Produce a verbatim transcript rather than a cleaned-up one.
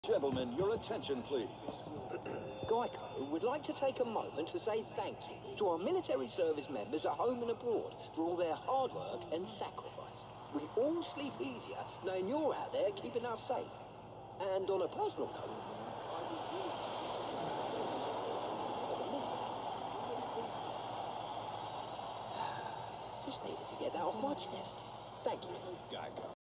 Gentlemen, your attention, please. Geico would like to take a moment to say thank you to our military service members at home and abroad for all their hard work and sacrifice. We all sleep easier knowing you're out there keeping us safe. And on a personal note, just needed to get that off my chest. Thank you. Geico.